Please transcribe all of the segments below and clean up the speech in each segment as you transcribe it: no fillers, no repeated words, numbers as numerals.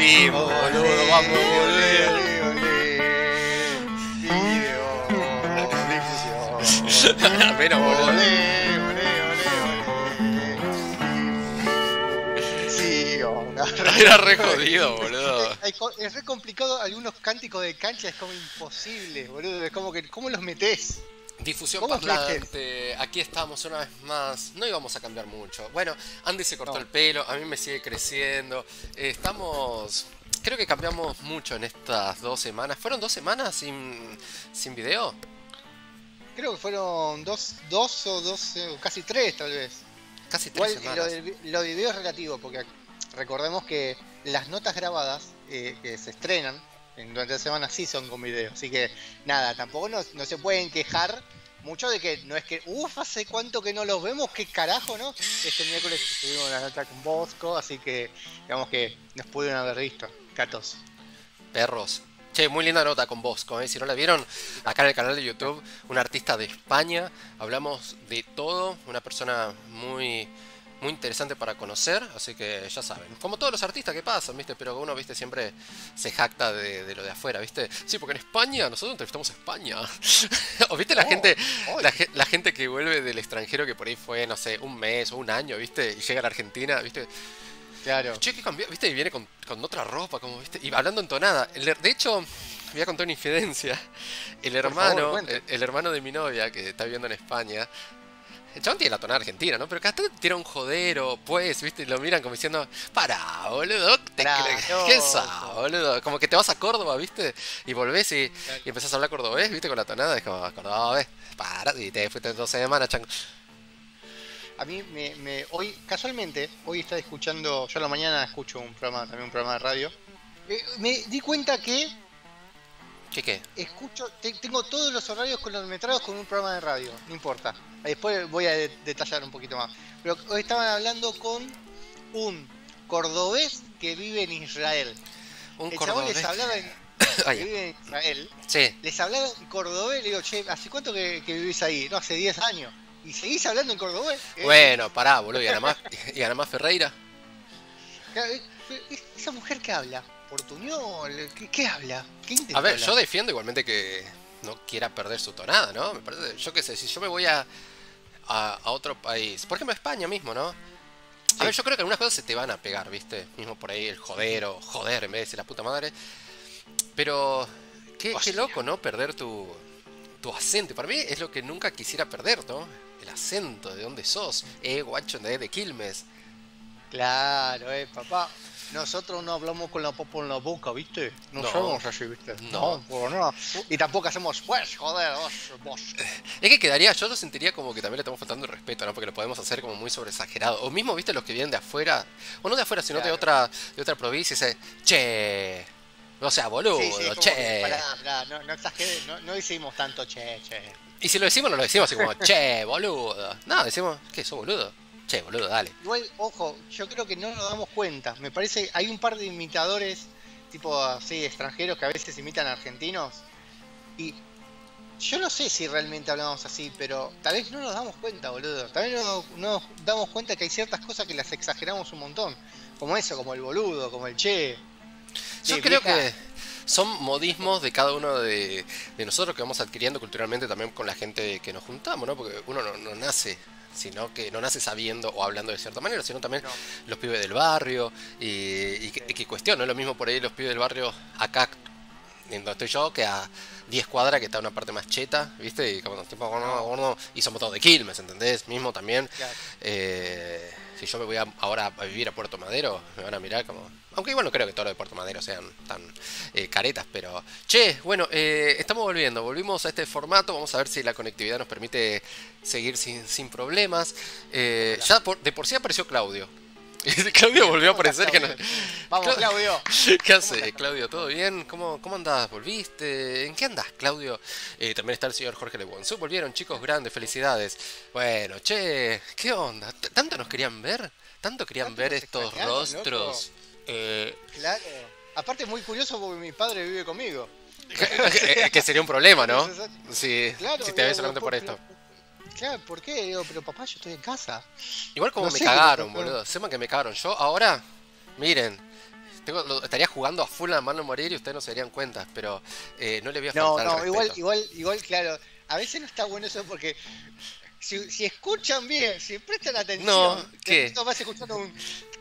volvimos, boludo, vamos, boludo. Video, difusión. Apenas, boludo. Sí, onda. Era re jodido, boludo. Es re complicado, algunos cánticos de cancha es como imposible, boludo. Es como que, ¿cómo los metés? Difusión ¿Cómo parlante, aquí estamos una vez más. No íbamos a cambiar mucho. Bueno, Andy se cortó el pelo, a mí me sigue creciendo. Estamos. Creo que cambiamos mucho en estas 2 semanas. ¿Fueron 2 semanas sin video? Creo que fueron dos o casi tres tal vez. Casi Igual 3 semanas. lo de video es relativo, porque recordemos que las notas grabadas que se estrenan durante la semana sí son con video. Así que nada, tampoco no se pueden quejar mucho de que no es que, hace cuánto que no los vemos, qué carajo, ¿no? Este miércoles tuvimos la nota con Bosco, así que digamos que nos pudieron haber visto, gatos. Perros. Che, muy linda nota con Bosco, ¿eh? Si no la vieron, acá en el canal de YouTube, un artista de España. Hablamos de todo, una persona muy interesante para conocer, así que ya saben. Como todos los artistas que pasan, ¿viste? Pero uno, ¿viste? Siempre se jacta de lo de afuera, ¿viste? Sí, porque en España, nosotros entrevistamos a España. ¿O viste la gente la gente que vuelve del extranjero que por ahí fue, no sé, un mes o un año, ¿viste? Y llega a la Argentina, ¿viste? Claro. Che, ¿qué cambió? ¿Viste? Y viene con otra ropa, como, ¿viste? Y hablando entonada. De hecho, voy a contar una infidencia. El hermano de mi novia, que está viviendo en España, el chabón tiene la tonada argentina, ¿no? Pero cada tanto tira un jodero, pues, ¿viste? Y lo miran como diciendo, pará, boludo, ¿qué es eso, boludo? Como que te vas a Córdoba, ¿viste? Y volvés y empezás a hablar cordobés, ¿viste? Con la tonada, es como, cordobés, para, y te fuiste 2 semanas, chango. A mí hoy, casualmente, hoy estaba escuchando, yo a la mañana escucho también un programa de radio. Me di cuenta que ¿Qué? tengo todos los horarios cronometrados con un programa de radio, no importa. Después voy a detallar un poquito más. Pero hoy estaban hablando con un cordobés que vive en Israel. Un El cordobés. chabón les hablaba que vive en Israel. Sí. Les hablaba en cordobés, le digo, che, ¿hace cuánto que vivís ahí? No, hace 10 años. ¿Y seguís hablando en cordobés? Bueno, pará, boludo, y Ana más Ferreira. ¿Esa mujer qué habla? ¿Portuñol? ¿Qué habla? ¿Qué intenta A ver, hablar? yo defiendo igualmente que no quiera perder su tonada, ¿no? Me parece, yo qué sé, si yo me voy a otro país, por ejemplo a España mismo, ¿no? A ver, yo creo que algunas cosas se te van a pegar, ¿viste? Mismo por ahí el joder o joder en vez de decir la puta madre. Pero, qué loco, ¿no? Perder tu acento. Para mí es lo que nunca quisiera perder, ¿no? El acento, de dónde sos. Guacho, de Quilmes. Claro, papá. Nosotros no hablamos con la popa en la boca, ¿viste? No somos así, ¿viste? No. No. Y tampoco hacemos, pues, joder, vos. Es que quedaría, yo lo sentiría como que también le estamos faltando el respeto, ¿no? Porque lo podemos hacer como muy sobreexagerado. O mismo, ¿viste? Los que vienen de afuera, o no de afuera, sino de otra provincia, y dice, che. O sea, boludo, Sí, che. Que, pará, no exageres, no decimos tanto che. Y si lo decimos, no lo decimos así como, che, boludo. No, decimos, ¿qué? ¿Sos boludo? Che, boludo, dale. Igual, ojo, yo creo que no nos damos cuenta. Me parece, hay un par de imitadores, tipo así, extranjeros, que a veces imitan a argentinos. Y yo no sé si realmente hablamos así, pero tal vez no nos damos cuenta, boludo. Tal vez no nos damos cuenta que hay ciertas cosas que las exageramos un montón. Como eso, como el boludo, como el che. Yo creo que son modismos de cada uno de nosotros que vamos adquiriendo culturalmente también con la gente que nos juntamos, ¿no? Porque uno no nace, sino que no nace sabiendo o hablando de cierta manera, sino también los pibes del barrio y que cuestión, no es lo mismo por ahí los pibes del barrio acá en donde estoy yo que a 10 cuadras que está una parte más cheta, ¿viste? Y como tipo, y somos todos de Quilmes, ¿entendés? Mismo también. Claro. Si yo me voy ahora a vivir a Puerto Madero, me van a mirar como... Aunque igual no creo que todos los de Puerto Madero sean tan caretas, pero... Che, bueno, estamos volvimos a este formato, vamos a ver si la conectividad nos permite seguir sin problemas. Ya de por sí apareció Claudio. Claudio volvió a aparecer. Vamos, Claudio. ¿Qué hace, Claudio? ¿Todo bien? ¿Cómo andás? ¿Volviste? ¿En qué andás, Claudio? También está el señor Jorge Leguanzú. Volvieron, chicos, grandes, felicidades. Bueno, che, ¿qué onda? ¿Tanto nos querían ver? ¿Tanto querían ver estos rostros? Claro. Aparte es muy curioso porque mi padre vive conmigo. Que sería un problema, ¿no? Sí, claro, si te ves solamente por esto. Claro, ¿por qué? Digo, pero papá, yo estoy en casa. Igual como no me cagaron, boludo. Sepan que me cagaron. Yo ahora, miren, estaría jugando a full a mano morir y ustedes no se darían cuenta, pero no le voy a No, faltar no, el respeto. igual, claro. A veces no está bueno eso porque si escuchan bien, si prestan No, atención, ¿qué? vas escuchando un.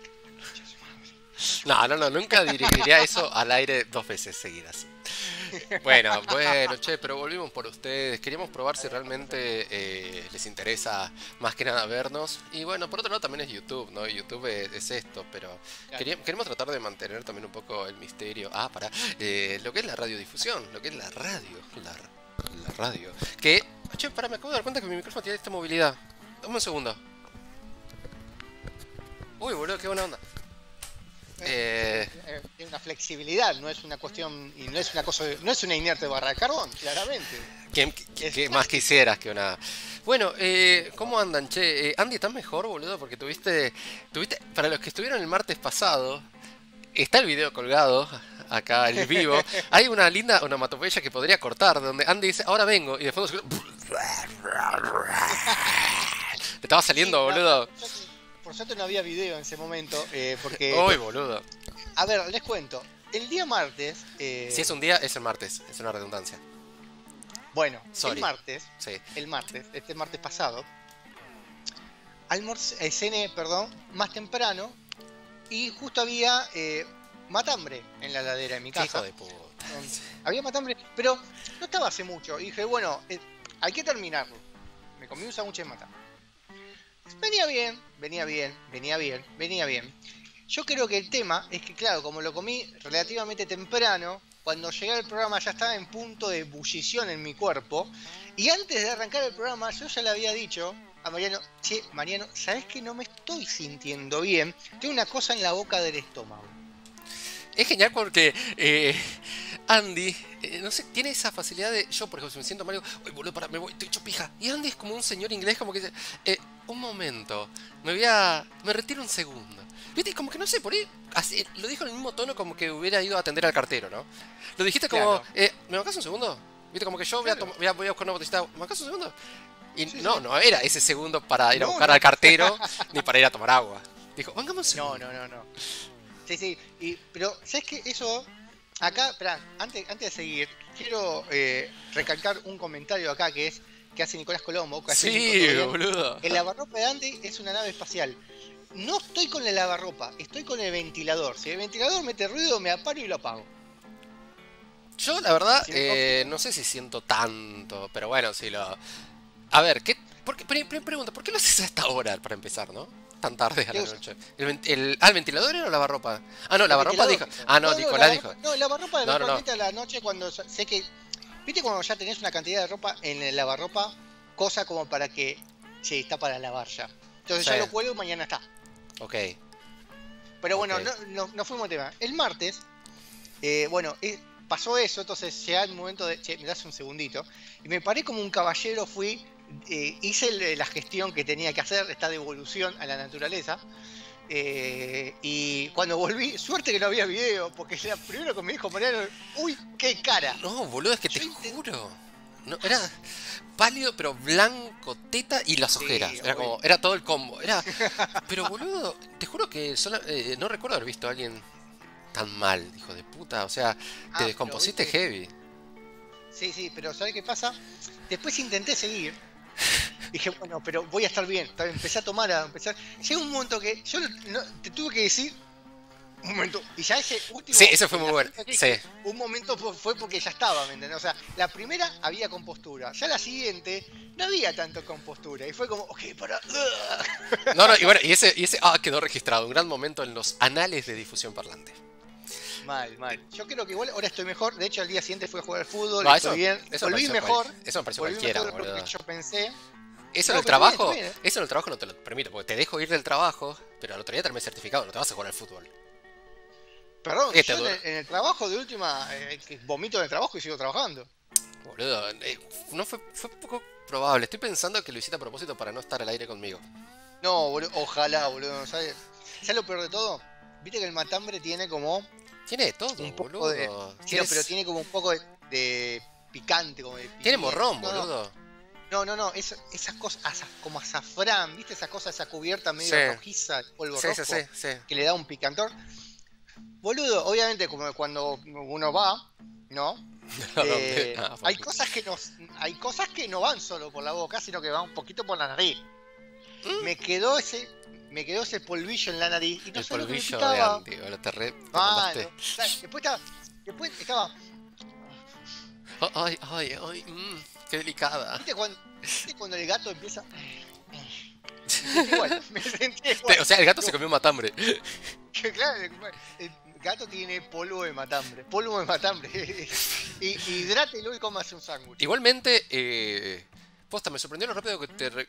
No, nunca diría eso al aire 2 veces seguidas. Bueno, che, pero volvimos por ustedes. Queríamos probar si realmente les interesa más que nada vernos. Y bueno, por otro lado también es YouTube, ¿no? YouTube es esto, pero Claro. queremos tratar de mantener también un poco el misterio. Para lo que es la radiodifusión, lo que es la radio. La radio. Que, che, me acabo de dar cuenta que mi micrófono tiene esta movilidad. Dame un segundo. Uy, boludo, qué buena onda. Tiene una flexibilidad, no es una cuestión y no es una cosa, no es una inerte barra de carbón, claramente. ¿Qué más quisieras que una? Bueno, ¿cómo andan, che? Andy, ¿estás mejor, boludo? Porque tuviste, para los que estuvieron el martes pasado, está el video colgado, acá en vivo. Hay una linda onomatopeya que podría cortar, donde Andy dice, ahora vengo, y de fondo se escucha... Te estaba saliendo, boludo. Por suerte no había video en ese momento, porque, Uy, boludo. a ver, les cuento, el día martes, Si es un día, es el martes, es una redundancia. bueno, Sorry. Sí. este martes pasado, cené, perdón, más temprano, y justo había matambre en la heladera de mi Qué casa. hijo de puta. Había matambre, pero no estaba hace mucho. Y dije, bueno, hay que terminarlo. Me comí un sándwich de matambre. Venía bien. Yo creo que el tema es que, claro, como lo comí relativamente temprano, cuando llegué al programa ya estaba en punto de ebullición en mi cuerpo. Y antes de arrancar el programa, yo ya le había dicho a Mariano, che, Mariano, ¿sabés que no me estoy sintiendo bien? Tengo una cosa en la boca del estómago. Es genial porque Andy, no sé, tiene esa facilidad de... Yo, por ejemplo, si me siento mal, digo, uy, boludo, me voy, estoy hecho pija. Y Andy es como un señor inglés, como que dice, un momento, me retiro un segundo. ¿Viste? Como que no sé, por ahí, así, lo dijo en el mismo tono como que hubiera ido a atender al cartero, ¿no? Lo dijiste como, Claro. ¿me bancás un segundo? ¿Viste? Como que yo Claro. voy a buscar una botellita, ¿me bancás un segundo? Y Sí, no, sí. no era ese segundo para ir a No, buscar no. al cartero, ni para ir a tomar agua. Dijo, bancame un segundo. No. Sí. Pero, ¿sabes qué? Eso, acá, esperá, antes de seguir, quiero recalcar un comentario acá que hace Nicolás Colombo. Que hace Sí, Nico, ¿todo bien? boludo. El lavarropa de Andy es una nave espacial. No estoy con el lavarropa, estoy con el ventilador. Si el ventilador mete ruido, me aparo y lo apago. Yo, la verdad, Si me no sé si siento tanto, pero bueno, si lo... A ver, pregunta, ¿por qué lo haces a esta hora para empezar, no? Tan tarde a la noche. ¿El ventilador era o lavarropa? Ah, no, El lavarropa dijo. ventilador. Ah, no, Nicolás dijo. No, el lavarropa No. eventualmente a la noche cuando sé que... ¿Viste cuando ya tenés una cantidad de ropa en el lavarropa? Cosa como para que... Sí, está para lavar ya. Entonces Sí. ya lo cuelgo y mañana está. Ok. Pero bueno, Ok. no fuimos al tema. El martes, pasó eso, entonces llega el momento de, che, me das un segundito. Y me paré como un caballero, hice la gestión que tenía que hacer, esta devolución a la naturaleza. Y cuando volví, suerte que no había video, porque era primero que me dijo Mariano, uy, qué cara. No, boludo, es que Yo te intent- juro. No, era pálido, pero blanco, teta y las Sí, ojeras. Era obvio. como, era todo el combo. Pero boludo, te juro que no recuerdo haber visto a alguien tan mal, hijo de puta. O sea, te pero descompusiste viste- heavy. Sí, pero ¿sabes qué pasa? Después intenté seguir. Dije, bueno, pero voy a estar bien. Empecé a tomar, Llega un momento que yo te tuve que decir, un momento. Y ya ese último. Sí, eso fue muy la bueno. segunda que Sí. dije, un momento fue porque ya estaba, ¿me entendés? O sea, la primera había compostura. Ya la siguiente no había tanto compostura. Y fue como, ok, para. No, y bueno, y ese quedó registrado. Un gran momento en los anales de difusión parlante. Mal. Yo creo que igual ahora estoy mejor. De hecho, al día siguiente fui a jugar al fútbol. No, estoy bien. eso me Volví pareció mejor. eso me pareció Volví cualquiera, mejor de lo boludo. que yo pensé. Eso No, en el pero trabajo, bien. eso en el trabajo no te lo permite, porque te dejo ir del trabajo, pero al otro día tenés certificado, no te vas a jugar al fútbol. Perdón, ¿Qué te yo dura? en el trabajo de última, que vomito en el trabajo y sigo trabajando. Boludo, no fue poco probable. Estoy pensando que lo hiciste a propósito para no estar al aire conmigo. No, boludo, ojalá, boludo. ¿Sabes lo peor de todo? Viste que el matambre tiene como Tiene de todo, un poco boludo. de. Sí, no, pero tiene como un poco de picante, como de Tiene pimienta. morrón, No, boludo. No, esas cosas, como azafrán, ¿viste esa cosa, esa cubierta medio Sí. rojiza, polvo Sí, rojo, sí. que le da un picantor? boludo, obviamente como cuando uno va, ¿no? Hay cosas hay cosas que no van solo por la boca, sino que van un poquito por la nariz. Me quedó ese polvillo en la nariz y no El sé lo que me polvillo de picaba. Andy, ahora te Mano, mandaste. después estaba, Ay, ay, ay, qué delicada. ¿viste cuando el gato empieza? Me sentí igual, me sentí igual. O sea, el gato se comió un matambre. Que claro, el gato tiene polvo de matambre. Polvo de matambre. Hidrátelo y cómase un sándwich. Igualmente, posta, me sorprendió lo rápido que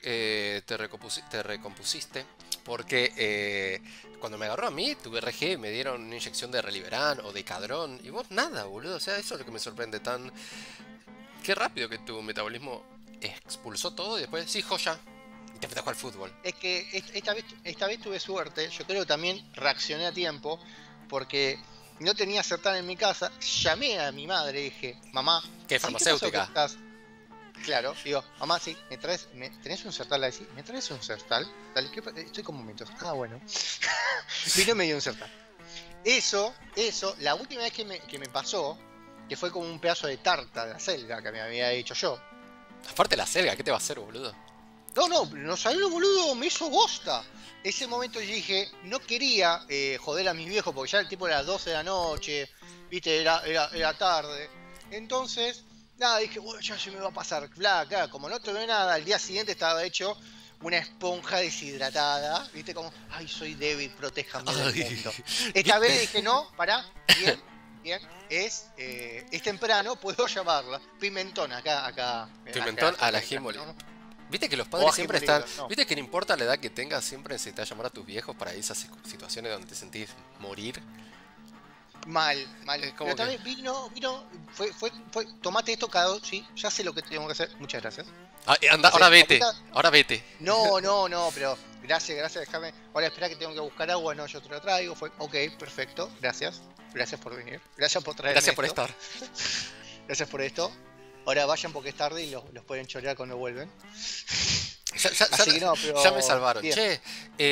te recompusiste. Porque cuando me agarró a mí, tuve RG, me dieron una inyección de Reliberan o de Cadrón. Y vos nada, boludo. O sea, eso es lo que me sorprende tan... Qué rápido que tu metabolismo expulsó todo y después, sí, joya. Y te fuiste a jugar al fútbol. Es que esta vez tuve suerte. Yo creo que también reaccioné a tiempo. Porque no tenía Sertal en mi casa. Llamé a mi madre y dije, mamá, ¿Qué ¿qué pasó que farmacéutica? estás? Claro, digo, mamá, sí, ¿tenés un Sertal ahí? ¿Me traes un Sertal? Dale, estoy con momentos. Ah, bueno. Vino y me dio un Sertal. Eso, la última vez que me pasó, que fue como un pedazo de tarta de la selga que me había hecho yo. Aparte la selga, ¿qué te va a hacer, boludo? No salió, boludo, me hizo bosta. Ese momento yo dije, no quería joder a mis viejos porque ya el tipo era las 12 de la noche, viste, era tarde. Entonces, nada, dije, bueno, ya se me va a pasar. Claro, como no tomé nada, al día siguiente estaba hecho una esponja deshidratada, viste, como, ay, soy débil, protéjame del mundo. Esta vez dije, no, pará, bien, es temprano, puedo llamarla. Pimentón, acá. Pimentón acá, al acá, ají molido. ¿no? Viste que los padres siempre están. No. Viste que no importa la edad que tengas, siempre necesitas llamar a tus viejos para esas situaciones donde te sentís morir. Mal. Como Pero también vino, fue, tomate esto cada dos, sí, ya sé lo que tengo que hacer, muchas gracias. Anda, ahora vete. No, pero gracias, déjame. Ahora espera que tengo que buscar agua, no, yo te lo traigo, ok, perfecto, gracias por venir, gracias por traerme Gracias por esto. estar. Gracias por esto. Ahora vayan porque es tarde y los pueden chorear cuando vuelven. Así que no, pero ya me salvaron. bien. Che,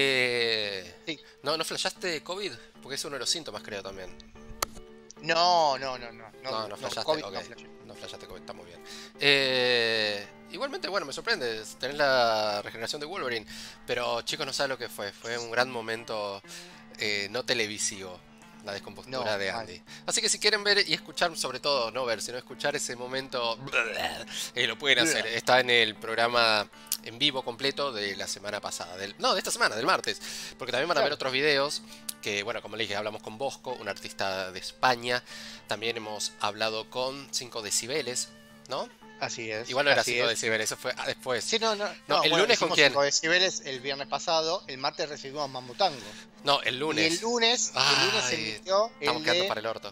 Sí. ¿no flashaste COVID? Porque es uno de los síntomas, creo, también. No flashaste, COVID, ok. no flashé. No flashaste COVID, está muy bien. Igualmente, bueno, me sorprende tener la regeneración de Wolverine. Pero chicos, no saben lo que fue. Fue un gran momento no televisivo. La descompostura de Andy. Así que si quieren ver y escuchar, sobre todo, no ver, sino escuchar ese momento, lo pueden hacer. Está en el programa en vivo completo de la semana pasada. De esta semana, del martes. Porque también van a ver otros videos que, bueno, como les dije, hablamos con Bosco, un artista de España. También hemos hablado con 5 decibeles, ¿no? Así es. Igual no era 5 decibeles, eso fue después. Sí, no, el lunes con quién. 5 decibeles el viernes pasado, el martes recibimos Mambo Tango. No, el lunes. Y el lunes se emitió estamos quedando para el orto.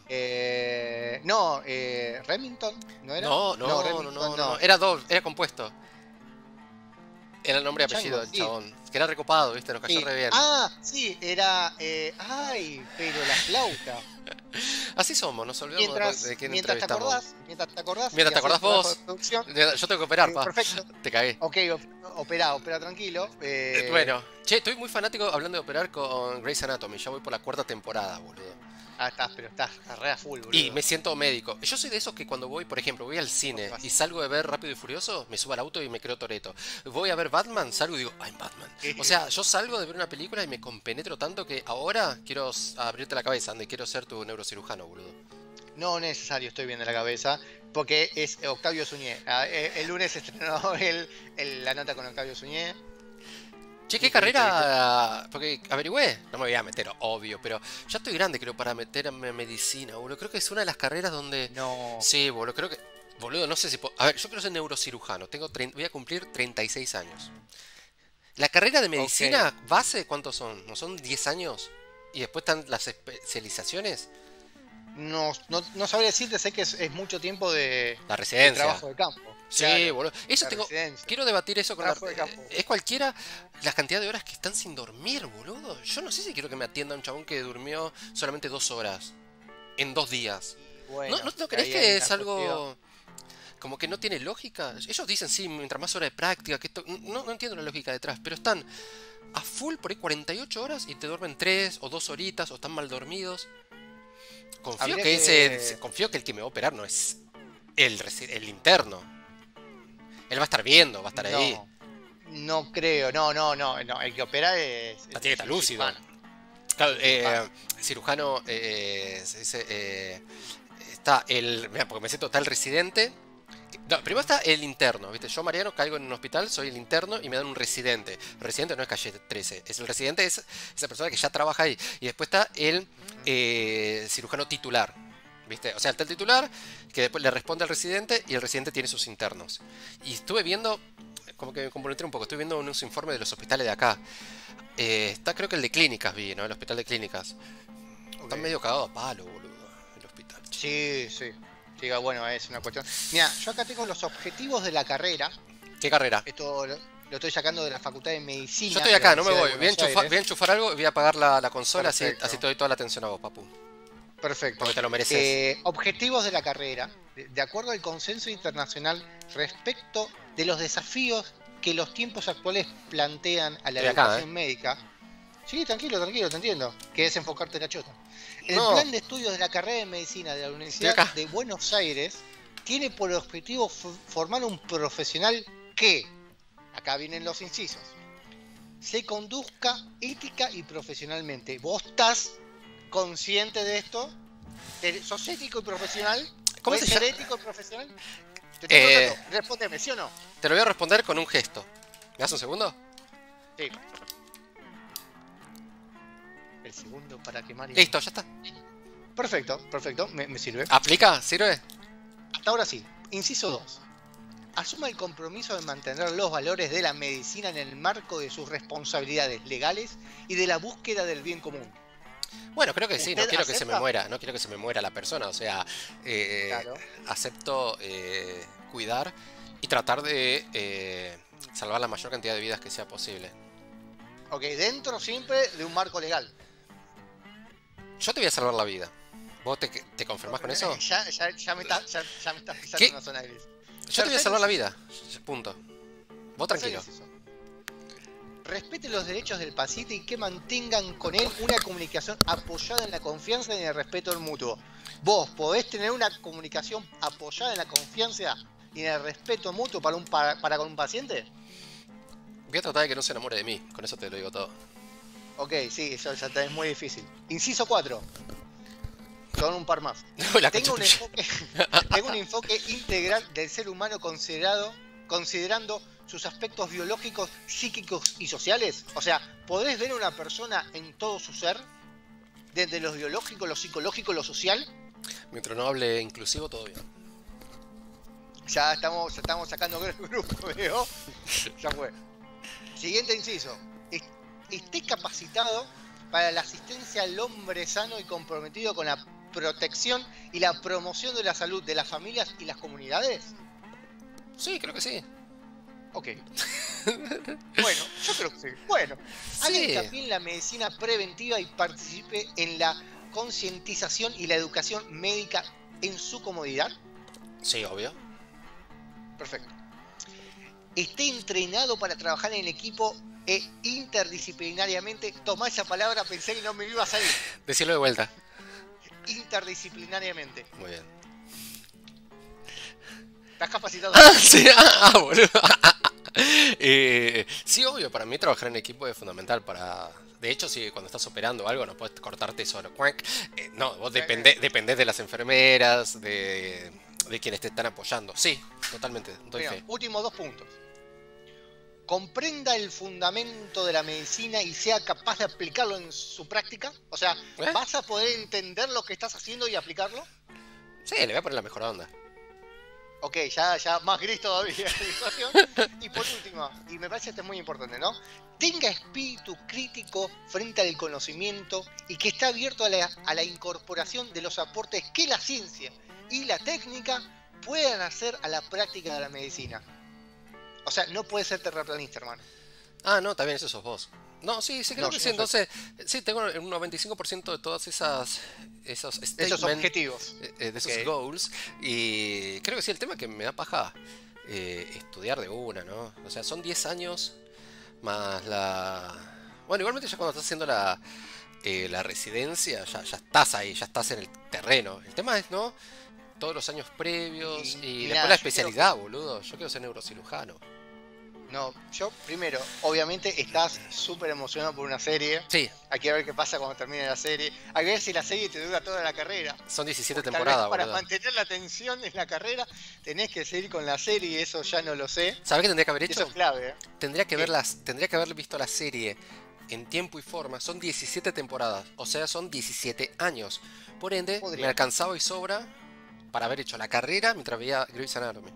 Remington, ¿no era? No. Era compuesto. Era el nombre y apellido del chabón. Que era recopado, viste, nos cayó re bien. Ah, sí, era. Pero la flauta. Así somos, nos olvidamos de quién entrevistamos. Mientras te acordás vos. Yo tengo que operar, pa. Perfecto. Te cagué. Ok, opera tranquilo. Bueno, che, estoy muy fanático hablando de operar con Grey's Anatomy. Ya voy por la 4ª temporada, boludo. Estás re a full, boludo. Y me siento médico. Yo soy de esos que cuando voy, por ejemplo, voy al cine y salgo de ver Rápido y Furioso, me subo al auto y me creo Toretto. Voy a ver Batman, salgo y digo, I'm Batman. O sea, yo salgo de ver una película y me compenetro tanto que ahora quiero abrirte la cabeza, Andy, quiero ser tu neurocirujano, boludo. No necesario, estoy bien de la cabeza, porque es Octavio Suñé. El lunes se estrenó la nota con Octavio Suñé. Che, ¿qué carrera? Porque averigüé, no me voy a meter, obvio, pero ya estoy grande, creo, para meterme en medicina, boludo. Creo que es una de las carreras donde... No. Sí, boludo, creo que... Boludo, no sé si... A ver, yo quiero ser neurocirujano, voy a cumplir 36 años. La carrera de medicina base, ¿cuántos son? ¿No son 10 años? Y después están las especializaciones. No sabría decirte, sé que es mucho tiempo de... La residencia. De trabajo de campo. Sí, claro, boludo. Eso quiero debatir eso con ¿Es cualquiera la cantidad de horas que están sin dormir, boludo? Yo no sé si quiero que me atienda un chabón que durmió solamente 2 horas en 2 días. Bueno, ¿No crees que es algo como que no tiene lógica? Ellos dicen, sí, mientras más horas de práctica, que esto... No entiendo la lógica detrás, pero están a full por ahí 48 horas y te duermen 3 o 2 horitas o están mal dormidos. Confío Habría que que... confío que el que me va a operar no es el interno. Él va a estar viendo, va a estar ahí. No, no creo, no. El que opera Tiene que estar el lúcido. cirujano. Claro, Es el cirujano. cirujano, se dice, está el, mira, porque me sé total residente. No, primero está el interno, ¿viste? Yo, Mariano, caigo en un hospital, soy el interno y me dan un residente. El residente no es calle 13, es el residente, es esa persona que ya trabaja ahí. Y después está el cirujano titular, ¿viste? O sea, está el titular que después le responde al residente y el residente tiene sus internos. Y estuve viendo, como que me comprometí un poco, estuve viendo unos informes de los hospitales de acá. Está creo que el de clínicas vi, ¿no? El hospital de clínicas. Ok. Está medio cagado a palo, boludo, el hospital. Sí, sí. Sí, bueno, es una cuestión. Mira, yo acá tengo los objetivos de la carrera. ¿Qué carrera? Esto lo estoy sacando de la Facultad de Medicina. Yo estoy de la acá, no me Universidad voy. de Voy a Buenos Aires. voy a enchufar algo y voy a apagar la consola, así Perfecto, te doy toda la atención a vos, papu. perfecto. Porque te lo mereces. Objetivos de la carrera. De acuerdo al consenso internacional respecto de los desafíos que los tiempos actuales plantean a la Estoy acá, educación médica. Sí, tranquilo, tranquilo, te entiendo. Que es enfocarte en la chota. El No, plan de estudios de la carrera de medicina de la estoy Universidad acá. de Buenos Aires tiene por objetivo formar un profesional que, acá vienen los incisos, se conduzca ética y profesionalmente. ¿Vos estás consciente de esto? ¿Sos ético y profesional? ¿Cómo ¿Puedes se ser llama? ético y profesional? Te estoy Eh, preguntando, respóndeme, ¿sí o no? te lo voy a responder con un gesto. ¿Me das un segundo? Sí. El segundo para quemar y... Listo, ya está. Perfecto, perfecto, me sirve. ¿Aplica? ¿Sirve? Hasta ahora sí. Inciso 2. Asuma el compromiso de mantener los valores de la medicina en el marco de sus responsabilidades legales y de la búsqueda del bien común. Bueno, creo que sí, no ¿Usted quiero que se me acepta? muera, no quiero que se me muera la persona, o sea, Claro. acepto cuidar y tratar de salvar la mayor cantidad de vidas que sea posible. Ok, dentro siempre de un marco legal. Yo te voy a salvar la vida. ¿Vos te confirmás con eso? Ya me estás pisando ¿Qué? una zona gris. Yo te voy a salvar la Tercer vida. Punto. Vos Tercer tranquilo. inciso. Respete los derechos del paciente y que mantengan con él una comunicación apoyada en la confianza y en el respeto al mutuo. Vos podés tener una comunicación apoyada en la confianza y en el respeto mutuo para con un paciente. Voy a tratar de que no se enamore de mí, con eso te lo digo todo. Ok, sí, eso ya es muy difícil. Inciso 4. Son un par más. La Tengo un concha tuya. tengo un enfoque integral del ser humano considerando sus aspectos biológicos, psíquicos y sociales. O sea, podés ver a una persona en todo su ser, desde lo biológico, lo psicológico, lo social. Mientras no hable inclusivo, todo bien. Ya estamos sacando grupo, veo. Ya fue. Siguiente inciso. Esté capacitado para la asistencia al hombre sano y comprometido con la protección y la promoción de la salud de las familias y las comunidades. Sí, creo que sí. Ok. Bueno, yo creo que sí. Bueno, haga Sí. hincapié en la medicina preventiva y participe en la concientización y la educación médica en su comodidad. Sí, obvio. Perfecto. Esté entrenado para trabajar en equipo e interdisciplinariamente. Tomá esa palabra, pensé que no me iba a salir. Decirlo de vuelta. Interdisciplinariamente. Muy bien. ¿Estás capacitado? Sí, boludo. Sí, obvio, para mí trabajar en equipo es fundamental para... De hecho, si cuando estás operando algo no puedes cortarte solo. Cuac. No, vos dependés de las enfermeras, de quienes te están apoyando. Sí, totalmente, doy Mira, fe. últimos 2 puntos. Comprenda el fundamento de la medicina y sea capaz de aplicarlo en su práctica. O sea, ¿Eh? ¿vas a poder entender lo que estás haciendo y aplicarlo? Sí, le voy a poner la mejor onda. Ok, ya más gris todavía la situación. Y por último, y me parece que esto es muy importante, ¿no? Tenga espíritu crítico frente al conocimiento y que está abierto a la incorporación de los aportes que la ciencia y la técnica puedan hacer a la práctica de la medicina. O sea, no puede ser terraplanista, hermano. Ah, no, también eso sos vos. No, sí, creo No, que yo sí. no soy. Entonces, sí, tengo un 95% de todas esos Esos statements, objetivos. de esos Ok. goals. Y creo que sí, el tema que me da paja estudiar de una, ¿no? O sea, son 10 años más la... Bueno, igualmente ya cuando estás haciendo la residencia, ya estás ahí, ya estás en el terreno. El tema es, ¿no? Todos los años previos y después nada, la yo quiero especialidad, boludo. Yo quiero ser neurocirujano. No, yo primero, obviamente estás súper emocionado por una serie. Sí, Hay que ver qué pasa cuando termine la serie. Hay que ver si la serie te dura toda la carrera. son 17 Porque tal vez temporadas, para boludo. mantener la tensión en la carrera tenés que seguir con la serie y eso ya no lo sé. ¿Sabés qué tendría que haber Y eso hecho? es clave, ¿eh? ¿Qué? Tendría que haber visto la serie en tiempo y forma. Son 17 temporadas, o sea, son 17 años. Por ende, me Podría. alcanzaba y sobra para haber hecho la carrera mientras veía Grey's Anatomy.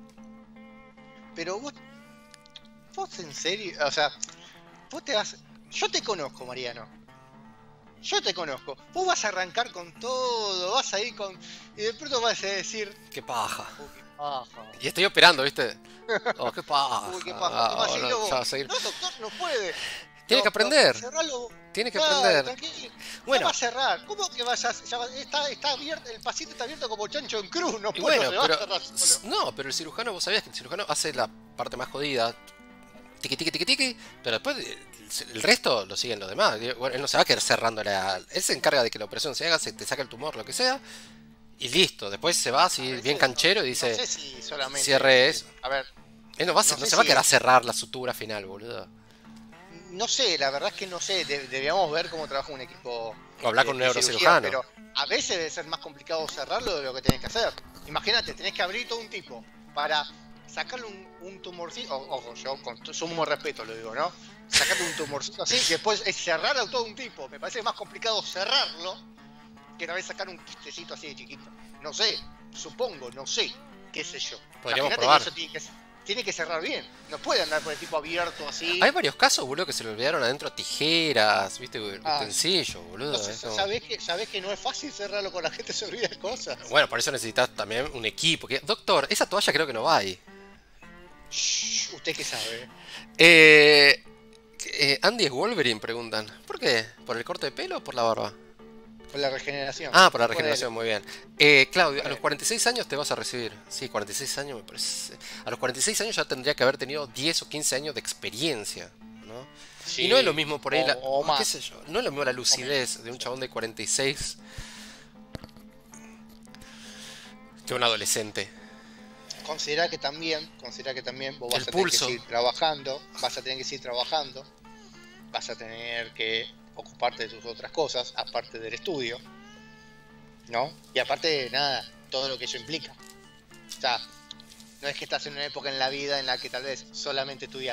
Pero vos en serio, o sea, vos te vas... Yo te conozco, Mariano. Yo te conozco. Vos vas a arrancar con todo, vas a ir con... Y de pronto vas a decir... ¡Qué paja! Qué paja. Y estoy operando, ¿viste? ¡Oh, qué paja! Uy, qué paja. ¿Cómo así, no, lobo? ya va a seguir. No, doctor, no puede. Tiene que aprender. Cerralo. Tiene que Claro, aprender. tranquilo. Bueno. Ya va a cerrar. ¿Cómo que vas a...? Está abierto, el paciente está abierto como chancho en cruz. No Y puede, bueno, no se va pero... a cerrar solo. No, pero el cirujano, vos sabías que el cirujano hace la parte más jodida. Tiqui, tiqui, tiqui, tiqui. Pero después el resto lo siguen los demás. Bueno, él no se va a quedar cerrando Él se encarga de que la operación se haga, se te saca el tumor, lo que sea. Y listo. Después se va así bien canchero y dice... No sé si solamente... Cierre eso. A ver, Él no no se sé va a si quedar a es- cerrar la sutura final, boludo. no sé, la verdad es que no sé. Deberíamos ver cómo trabaja un equipo O hablar con un de cirugía, neurocirujano. pero a veces debe ser más complicado cerrarlo de lo que tenés que hacer. Imagínate, tenés que abrir todo un tipo para sacarle un tumorcito. Ojo, yo con sumo respeto lo digo, ¿no? Sacarle un tumorcito así y después es cerrar a todo un tipo. Me parece más complicado cerrarlo que tal vez sacar un quistecito así de chiquito. No sé, supongo, no sé, qué sé yo. Podríamos Imagínate probar. que eso tiene que cerrar bien. No puede andar por el tipo abierto así. Hay varios casos, boludo, que se le olvidaron adentro tijeras, viste, Ah, utensilios, boludo. Entonces, es como- sabés que no es fácil cerrarlo con la gente se olvida de cosas. Bueno, por eso necesitas también un equipo. Doctor, esa toalla creo que no va ahí. Shh, usted qué sabe. Andy es Wolverine, preguntan. ¿Por qué? ¿Por el corte de pelo o por la barba? Por la regeneración. Ah, por la Ponele. regeneración, muy bien. Claudio, a los 46 años te vas a recibir. Sí, 46 años me parece. A los 46 años ya tendría que haber tenido 10 o 15 años de experiencia, ¿no? Sí, Y no es lo mismo por ahí, o más. qué sé yo, no es lo mismo la lucidez de un chabón de 46 que un adolescente. Considera que también vos vas El a tener pulso. que seguir trabajando, vas a tener que ocuparte de tus otras cosas, aparte del estudio, ¿no? Y aparte de nada, todo lo que eso implica. O sea, no es que estás en una época en la vida en la que tal vez solamente estudias.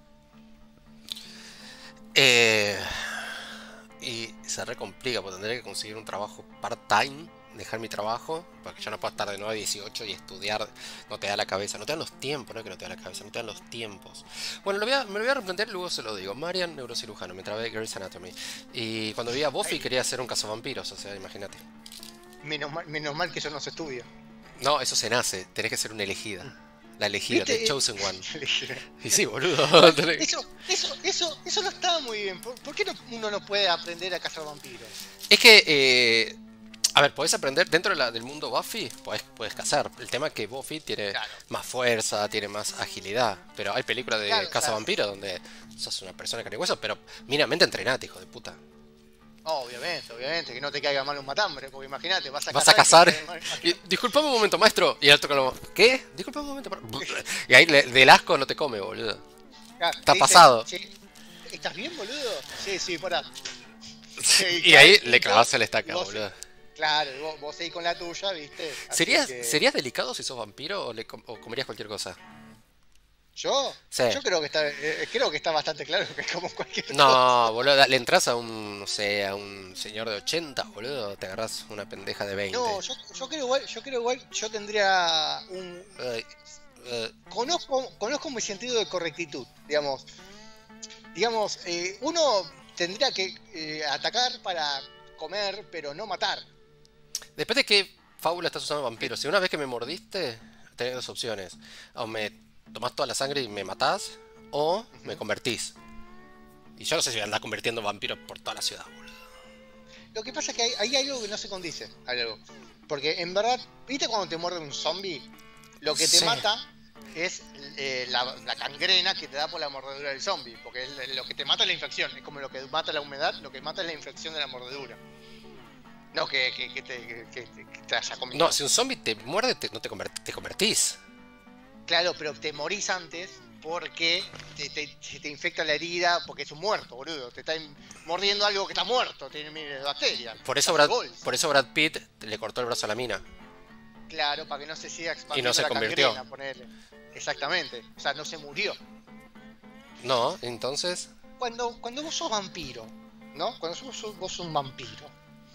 Y se recomplica porque tendré que conseguir un trabajo part-time, dejar mi trabajo, porque yo no puedo estar de 9 a 18 y estudiar, no te da la cabeza, no te dan los tiempos, no es que no te da la cabeza, no te dan los tiempos. Bueno, me lo voy a replantear y luego se lo digo. Marian, neurocirujano, me trabé Grey's Anatomy. Y cuando vi a Buffy quería hacer un cazavampiros, o sea, imagínate. Menos mal que yo no se estudio. No, eso se nace, tenés que ser una elegida. La elegida, ¿Viste? the chosen one. Y sí, boludo. tenés- Eso no está muy bien. ¿Por qué uno no puede aprender a cazar vampiros? Es que, a ver, podés aprender dentro del mundo Buffy, podés cazar. El tema es que Buffy tiene Claro. más fuerza, tiene más agilidad. Pero hay películas de Claro, cazavampiros donde sos una persona de carne y hueso, pero mínimamente entrenate, hijo de puta. Obviamente, que no te caiga mal un matambre, porque imagínate, vas a Vas a cazar. cazar. Disculpame un momento, maestro. Y él toca lo. ¿Qué? Disculpame un momento. Y ahí del asco no te come, boludo. Está pasado. Che, ¿estás bien, boludo? Sí, pará. Y ahí le clavas el estaca, vos- boludo. Claro, vos seguís con la tuya, ¿viste? Así ¿Serías, que- ¿Serías delicado si sos vampiro o comerías cualquier cosa? ¿Yo? Sí. Yo creo que está bastante claro que es como cualquier cosa. No, boludo, le entras a un, no sé, a un señor de 80, boludo, te agarras una pendeja de 20. No, yo creo igual, yo tendría un... Ay, Conozco mi sentido de correctitud, digamos. Uno tendría que atacar para comer, pero no matar. Depende de qué fábula estás usando vampiro. Si una vez que me mordiste, tenés dos opciones. O me tomás toda la sangre y me matás, o me convertís. Y yo no sé si voy a andar convirtiendo vampiros por toda la ciudad, boludo. Lo que pasa es que hay algo que no se condice. Hay algo. Porque en verdad, ¿viste cuando te muerde un zombie? Lo que te Sí. mata es la gangrena que te da por la mordedura del zombie. Porque lo que te mata es la infección. Es como lo que mata la humedad, lo que mata es la infección de la mordedura. No que te haya comido. No, si un zombie te muerde, no te convertís. Claro, pero te morís antes porque te infecta la herida porque es un muerto, boludo. Te está mordiendo algo que está muerto, tiene miles de bacterias. Por eso Brad Pitt le cortó el brazo a la mina. Claro, para que no se siga expandiendo y no se la convirtió. Gangrena, ponele. Exactamente, o sea, no se murió. No, entonces... Cuando vos sos vampiro, ¿no? Cuando vos sos un vampiro,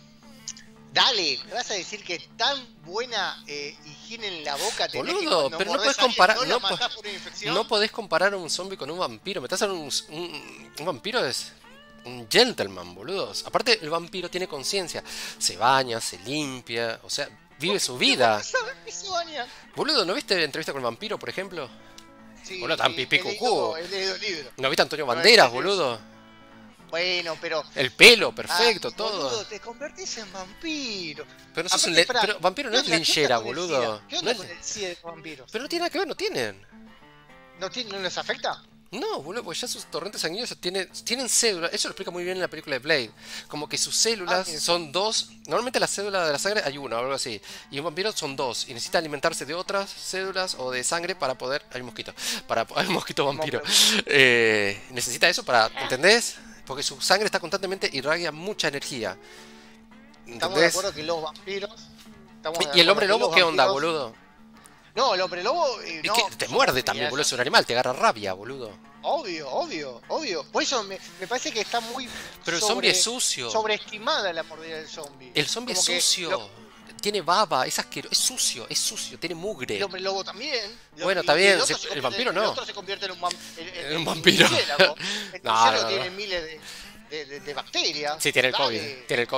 dale, me vas a decir que tan buena higiene en la boca tenés. Boludo, que pero no podés comparar. No podés comparar a un zombie con un vampiro. Me estás hablando un vampiro es un gentleman, boludo. Aparte, el vampiro tiene conciencia. Se baña, se limpia, o sea, vive su vida. ¿Sabes que se baña? Boludo, ¿no viste la entrevista con el vampiro, por ejemplo? Sí, boludo, tan pipí cucú. He leído el libro. ¿No viste a Antonio Banderas, boludo? Bueno, pero... El pelo, perfecto, todo. Boludo, te convertís en vampiro. Pero, no pero vampiro no es linchera, boludo. ¿Qué onda con el SIDA de vampiros? Pero no tiene nada que ver, no tienen. ¿No les afecta? No, boludo, porque ya sus torrentes sanguíneos tienen células. Eso lo explica muy bien en la película de Blade. Como que sus células son dos. Normalmente la célula de la sangre hay una o algo así. Y un vampiro son dos. Y necesita alimentarse de otras células o de sangre para poder... Hay un mosquito. Hay un mosquito vampiro. Necesita eso para... ¿Entendés? Porque su sangre está constantemente irradia mucha energía. ¿Entendés? Estamos de acuerdo que los vampiros... ¿Y el hombre lobo qué onda, boludo? No, el hombre lobo... Es que te muerde también, boludo. Es un animal, te agarra rabia, boludo. Obvio. Por eso me parece que está muy... Pero el zombie es sucio. Sobreestimada la mordida del zombie. El zombie es sucio. Tiene baba, es asqueroso, es sucio, tiene mugre. El hombre lobo también. Bueno, está bien, el vampiro no. El otro se convierte en un vampiro. El murciélago tiene miles de bacterias. Sí, tiene el COVID. Tiene el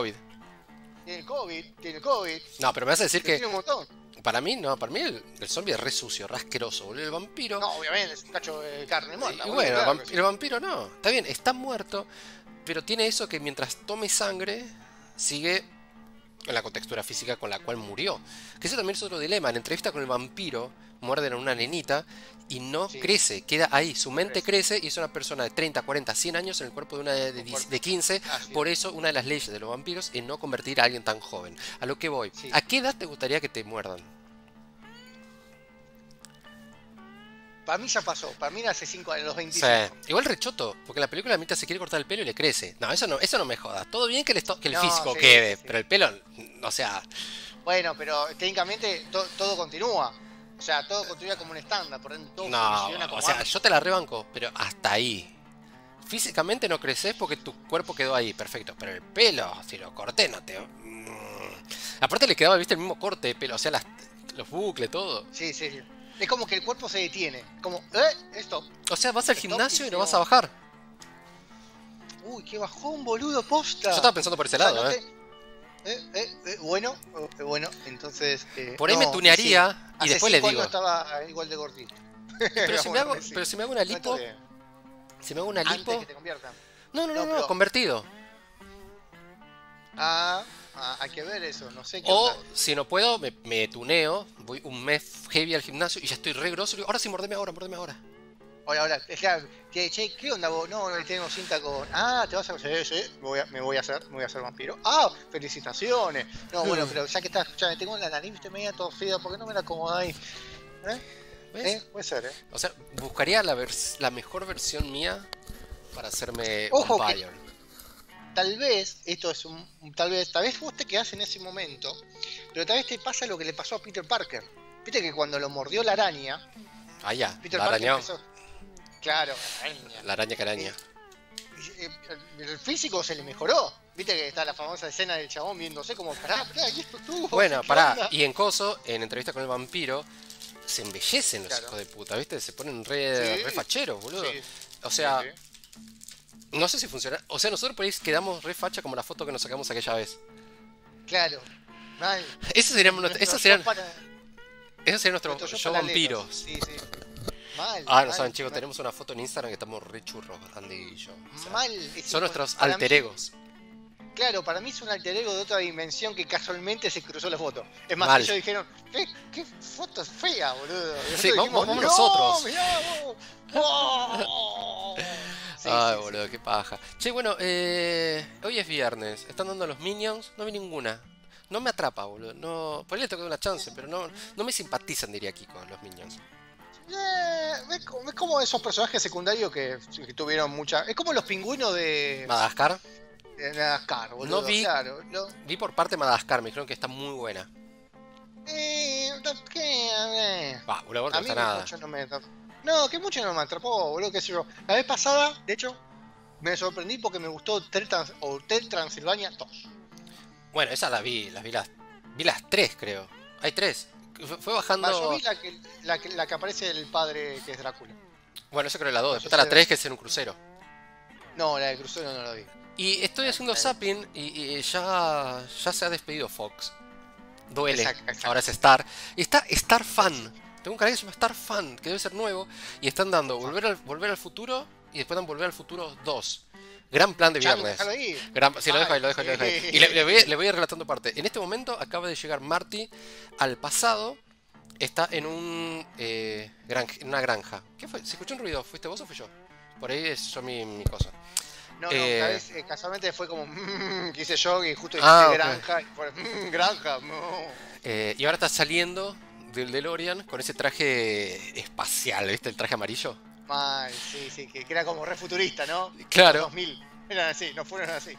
COVID. No, pero me vas a decir que... Tiene un montón. Para mí el zombie es re sucio, re asqueroso, boludo. El vampiro... No, obviamente, es un cacho de carne muerta. Y bueno, claro, el vampiro no. Está bien, está muerto, pero tiene eso que mientras tome sangre, sigue en la contextura física con la cual murió. Que ese también es otro dilema. En entrevista con el vampiro, muerden a una nenita y no crece, queda ahí. Su mente crece y es una persona de 30, 40, 100 años en el cuerpo de una de 15. Por eso una de las leyes de los vampiros es no convertir a alguien tan joven. A lo que voy. ¿A qué edad te gustaría que te muerdan? Para mí ya pasó, para mí hace 5 años, los 25. Sí. Igual rechoto, porque en la película la mitad se quiere cortar el pelo y le crece. No, eso no me jodas. Todo bien que el físico quede, pero el pelo, o sea... Bueno, pero técnicamente todo continúa. O sea, todo continúa como un estándar, por ende todo funciona como antes. Yo te la rebanco, pero hasta ahí. Físicamente no creces porque tu cuerpo quedó ahí, perfecto. Pero el pelo, si lo corté, no te... Aparte le quedaba, viste, el mismo corte de pelo, o sea, los bucles, todo. Sí. Es como que el cuerpo se detiene. Como, esto. O sea, vas al gimnasio y no vas a bajar. Uy, qué bajón, boludo, posta. Yo estaba pensando por ese lado, Bueno, entonces... por ahí me tunearía y después le digo. Estaba igual de gordito. Pero si me hago una lipo... Si me hago una lipo... Antes que te conviertan. No, convertido. Hay que ver eso, no sé qué O onda. si no puedo, me tuneo, voy un mes heavy al gimnasio y ya estoy re grosso. Ahora sí, mordeme ahora. Ahora, che, ¿qué onda vos? No, tengo cinta con... te vas a... Sí, me voy a hacer vampiro. Felicitaciones. No, bueno, pero ya que estás escuchando, tengo la nariz media torcida, ¿por qué no me la acomodáis? Puede ser, O sea, buscaría la mejor versión mía para hacerme Ojo vampire. Tal vez, esto es tal vez vos te quedás en ese momento, pero tal vez te pasa lo que le pasó a Peter Parker. Viste que cuando lo mordió la araña... Peter Parker empezó... Claro, la araña que araña. El físico se le mejoró. Viste que está la famosa escena del chabón viéndose como, aquí esto estuvo. Bueno, y en entrevista con el vampiro, se embellecen los hijos de puta, ¿viste? Se ponen re facheros, boludo. Sí. O sea... Sí. No sé si funciona. O sea, nosotros por ahí quedamos re facha como la foto que nos sacamos aquella vez. Claro. Mal. Eso sería nuestro show vampiro. Sí. Mal. No saben, chicos, tenemos una foto en Instagram que estamos re churros, Andy y yo. O sea, mal. Son nuestros alter egos. Claro, para mí es un alter ego de otra dimensión que casualmente se cruzó la foto. Es más, Mal. ellos dijeron, ¿qué foto es fea, boludo? Y Sí, nosotros dijimos, vamos ¡no, nosotros. mirá vos! ¡Oh! Sí, Ay, sí, boludo, qué paja. Che, bueno, hoy es viernes. Están dando los Minions. No vi ninguna. No me atrapa, boludo. No, por ahí le tengo una chance, pero no me simpatizan, diría Kiko, los Minions. Es como esos personajes secundarios que tuvieron mucha... Es como los pingüinos Madagascar. de Madagascar, boludo. No vi, Claro, vi por parte de Madagascar, me dijeron que está muy buena. Va, boludo, no a está mí nada. mucho no me atrapó. No, que mucho no me atrapó, boludo, qué sé yo. La vez pasada, de hecho, me sorprendí porque me gustó Hotel Transilvania 2. Bueno, esa vi las tres, creo. Hay tres. Fue bajando. Yo vi la que aparece el padre que es Drácula. Bueno, eso creo que la 2. No Después sé está si la 3 que es en un crucero. No, la de Crucero no la vi. Y estoy haciendo zapping y ya se ha despedido Fox. Duele. Exacto. Ahora es Star. Y está Star Fan. Tengo un canal que se llama Star Fan, que debe ser nuevo. Y están dando volver al futuro y después dan Volver al Futuro 2. Gran plan de Chango, viernes. déjalo ahí. Sí, lo dejo ahí, lo dejo ahí. Y le voy a ir relatando parte. En este momento acaba de llegar Marty al pasado. Está en en una granja. ¿Qué fue? ¿Se escuchó un ruido? ¿Fuiste vos o fui yo? Por ahí es yo mi cosa. No, casualmente fue como que hice yo y justo dijiste Ok. granja y fue granja, no. Y ahora está saliendo del DeLorean con ese traje espacial, ¿viste? El traje amarillo. Mal, sí, que era como re futurista, ¿no? Claro. Los 2000. Eran así, no fueron así.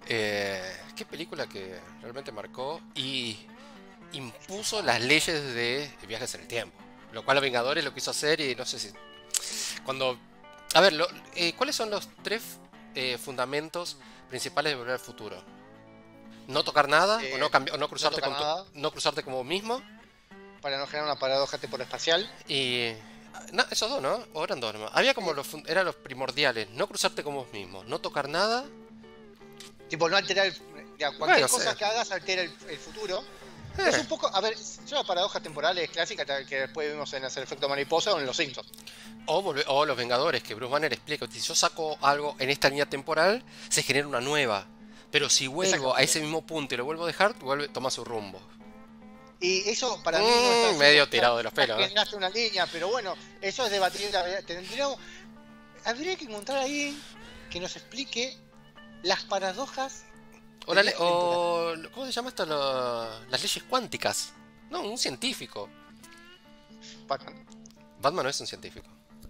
Qué película que realmente marcó y impuso las leyes de viajes en el tiempo. Lo cual los Vengadores lo quiso hacer y no sé si... Cuando... A ver, ¿cuáles son los tres fundamentos principales de Volver al Futuro? No tocar nada, o no cruzarte tocar nada. no cruzarte como vos mismo. Para no generar una paradoja temporal-espacial. Y... No, esos dos, ¿no? O eran dos nomás. Había como eran los primordiales. No cruzarte como vos mismo. No tocar nada. Tipo, no alterar cualquier Bueno, cosa sí. que hagas altera el futuro. Es un poco, a ver, es una paradoja temporal, es clásica, que después vimos en Hacer Efecto Mariposa o en Los Simpsons. O los Vengadores, que Bruce Banner explica. Si yo saco algo en esta línea temporal, se genera una nueva. Pero si vuelvo a ese mismo punto y lo vuelvo a dejar, toma su rumbo. Y eso para mí no está medio tirado de los pelos. Generaste una línea, pero bueno, eso es debatible. Habría que encontrar a alguien que nos explique las paradojas. ¿Cómo se llama esto? Las leyes cuánticas. No, un científico. Batman no es un científico.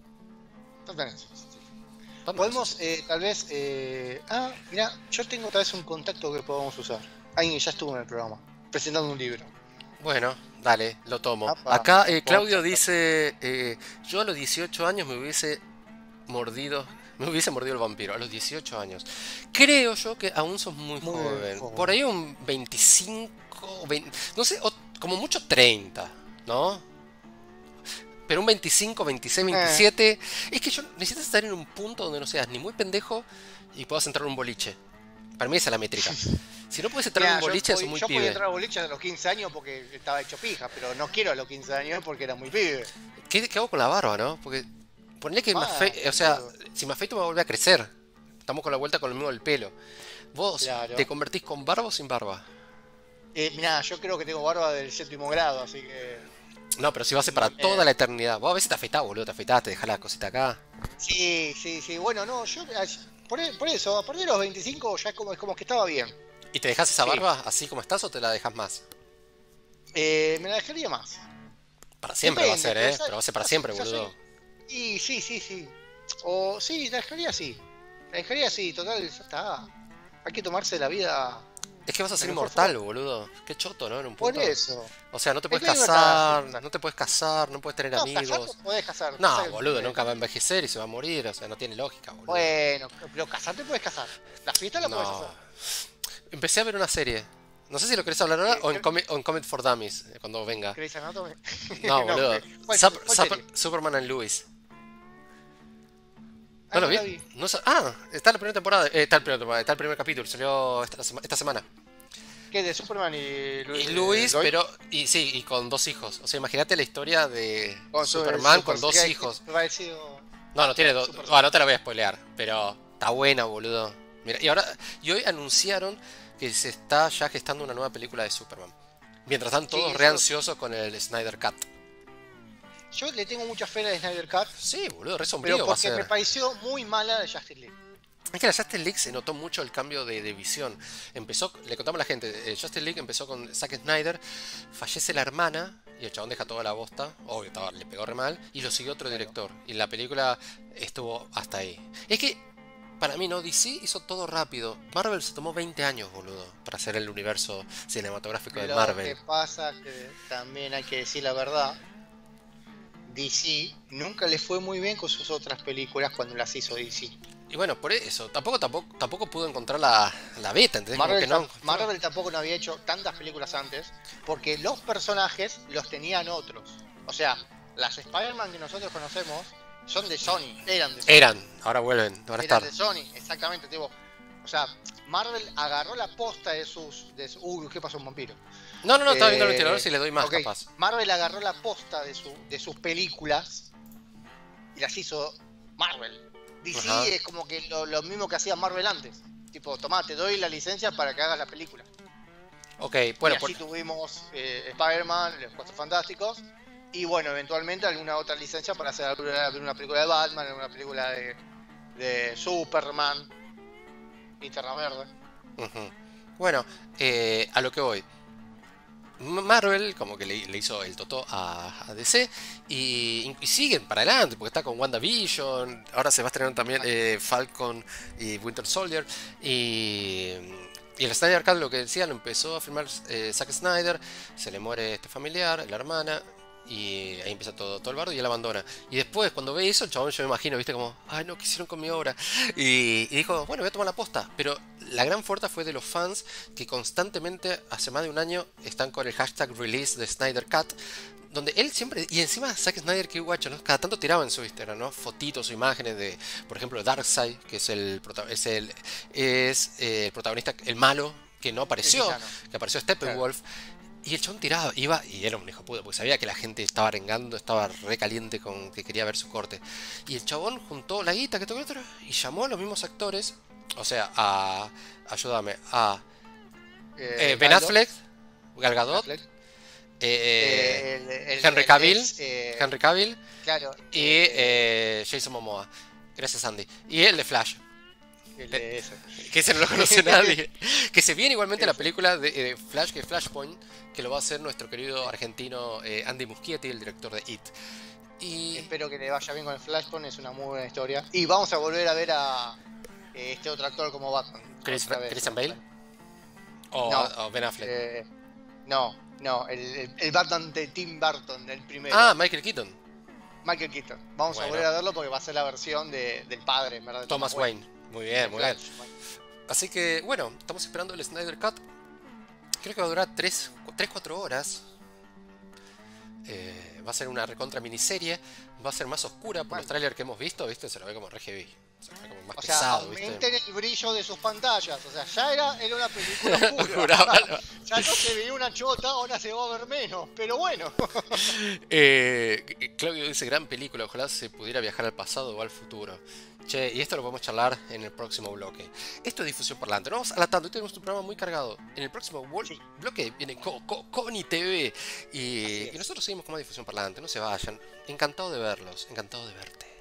Podemos, tal vez. Mira, yo tengo tal vez un contacto que podamos usar. Alguien que ya estuvo en el programa, presentando un libro. Bueno, dale, lo tomo. Apa, Acá Claudio dice: yo a los 18 años me hubiese mordido el vampiro. A los 18 años. Creo yo que aún sos muy joven. Por ahí un 25, 20, no sé, como mucho 30, ¿no? Pero un 25, 26, 27. Es que yo necesitas estar en un punto donde no seas ni muy pendejo y puedas entrar en un boliche. Para mí esa es la métrica. Si no puedes entrar en un boliche, sos muy yo pibe. podía entrar a boliche a los 15 años porque estaba hecho pija, pero no quiero a los 15 años porque era muy pibe. ¿Qué hago con la barba, no? Porque ponle que o sea, si me afeito me va a volver a crecer. Estamos con la vuelta con lo mismo del pelo. ¿Vos te convertís con barba o sin barba? Mirá, yo creo que tengo barba del 7º grado, así que... No, pero si va a ser para toda la eternidad. Vos a veces te afeitás, boludo, te afeitás, te dejás la cosita acá. Sí, bueno, no, yo... Por eso, a partir de los 25 ya es como que estaba bien. ¿Y te dejás esa barba así como estás o te la dejas más? Me la dejaría más. Para siempre va a ser, pero va a ser para siempre, boludo. Y sí. O sí, la dejaría así. Total, ya está. Hay que tomarse la vida. Es que vas a ser inmortal, boludo. Qué choto, ¿no? En un punto. Por eso. O sea, no te puedes casar, no puedes tener amigos. Casar no podés casar. No, boludo, nunca va a envejecer y se va a morir, o sea, no tiene lógica, boludo. Bueno, pero casar te puedes casar. La fiesta la puedes hacer. Empecé a ver una serie. No sé si lo querés hablar ahora o en Comet for Dummies, cuando venga. ¿Grey's Anatomy? No, boludo. ¿Cuál Superman and Lois. ¿No lo vi? Está la primera temporada. Está el primer capítulo, salió esta semana. ¿Qué? ¿De Superman y Luis? Y Luis, pero. Y con 2 hijos. O sea, imagínate la historia de Superman con 2 hijos. No tiene 2. No te la voy a spoilear, pero está buena, boludo. Mira, y hoy anunciaron que se está ya gestando una nueva película de Superman. Mientras están Sí, todos re eso. ansiosos con el Snyder Cut. Yo le tengo mucha fe a la de Snyder Cut, Sí, boludo, re pero sombrío va a porque me ser. pareció muy mala de Justice League. Es que la Justice League se notó mucho el cambio de visión. Empezó, le contamos a la gente, Justice League empezó con Zack Snyder, fallece la hermana y el chabón deja toda la bosta, obvio, le pegó re mal, y lo siguió otro Claro. director. Y la película estuvo hasta ahí. Es que, para mí, ¿no? DC hizo todo rápido. Marvel se tomó 20 años, boludo, para hacer el universo cinematográfico de Lo que Marvel. pasa que también hay que decir la verdad, DC nunca le fue muy bien con sus otras películas cuando las hizo DC. Y bueno, por eso, tampoco pudo encontrar la beta, ¿entendés? Como que no encontró. Marvel tampoco no había hecho tantas películas antes, porque los personajes los tenían otros. O sea, las Spider-Man que nosotros conocemos son de Sony, eran de Sony. Ahora vuelven, ahora Eran están. de Sony, exactamente, tipo. O sea, Marvel agarró la posta uy, ¿qué pasó un vampiro? No, no, no, estaba viendo el ventilador si le doy más, Ok, capaz. Marvel agarró la posta de sus películas y las hizo Marvel. Ajá. DC es como que lo mismo que hacía Marvel antes. Tipo, tomá, te doy la licencia para que hagas la película. Ok, Y bueno, así tuvimos Spider-Man, Los Cuatro Fantásticos. Y bueno, eventualmente alguna otra licencia para hacer una película de Batman, una película de Superman, Linterna Verde. ujú. Bueno, a lo que voy. Marvel como que le hizo el totó a DC y siguen para adelante porque está con WandaVision, ahora se va a estrenar también Falcon y Winter Soldier y el Snyder Cut lo que decía lo empezó a filmar Zack Snyder, se le muere este familiar, la hermana y ahí empieza todo el bardo y él abandona. Y después cuando ve eso el chabón yo me imagino, viste como, ay no, ¿qué hicieron con mi obra? Y dijo, bueno, voy a tomar la posta, pero la gran fuerza fue de los fans que constantemente, hace más de un año, están con el hashtag release de Snyder Cut, donde él siempre, y encima Zack Snyder, que guacho, ¿no? Cada tanto tiraba en su Instagram, ¿no? Fotitos o imágenes de, por ejemplo, Darkseid, que es el protagonista, el malo, que no El apareció, villano. que apareció Claro. Steppenwolf, y el chabón tiraba, iba, y era un hijo de puta, porque sabía que la gente estaba arengando, estaba re caliente con que quería ver su corte. Y el chabón juntó la guita que tocó otro y llamó a los mismos actores, o sea, ayúdame, a Ben Galdo, Affleck, Gal Ben Gadot, Affleck. eh, El ex, Henry Cavill claro, y Jason Momoa. Gracias, Andy. Y el de Flash, el de ese. que ese no lo conoce nadie. Que se viene igualmente la Ese. película de Flash, que es Flashpoint, que lo va a hacer nuestro querido argentino Andy Muschietti, el director de It. Y. Espero que le vaya bien con el Flashpoint, es una muy buena historia. Y vamos a volver a ver a este otro actor como Batman. Otra vez. Christian Bale o, No, o Ben Affleck. eh, no, el Batman de Tim Burton, el Ah, primero. Michael Keaton. Michael Keaton. Vamos a Bueno, volver a verlo porque va a ser la versión del padre, ¿verdad? De Thomas Thomas Wayne. Wayne. Muy bien, De muy bien. Flash. Así que, bueno, estamos esperando el Snyder Cut. Creo que va a durar 3-4 horas. Va a ser una recontra miniserie. Va a ser más oscura por los Mal. trailers que hemos visto, ¿viste? Se lo ve como re heavy. Se lo ve como más O sea, pesado, ¿viste? aumenten el brillo de sus pantallas. O sea, ya era una película oscura. Oscura. Ya no se veía una chota, ahora se va a ver menos. Pero bueno. Claudio dice, gran película, ojalá se pudiera viajar al pasado o al futuro. Che, y esto lo podemos charlar en el próximo bloque. Esto es difusión parlante. Nos vamos adelantando, hoy tenemos un programa muy cargado. En el próximo Sí, bloque viene Coni TV así y es. nosotros seguimos con más difusión parlante, no se vayan. Encantado de verlos, encantado de verte.